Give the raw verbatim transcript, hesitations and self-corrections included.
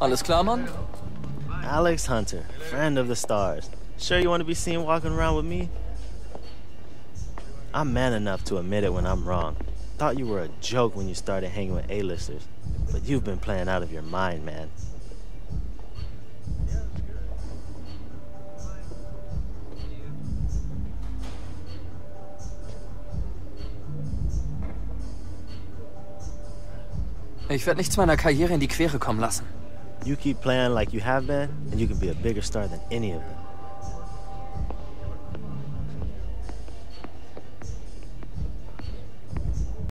Alles klar, Mann? Alex Hunter, friend of the stars. Sure you want to be seen walking around with me? I'm man enough to admit it when I'm wrong. Thought you were a joke when you started hanging with A-listers. But you've been playing out of your mind, man. Ich werde nichts meiner Karriere in die Quere kommen lassen. You keep playing like you have been, and you can be a bigger star than any of them.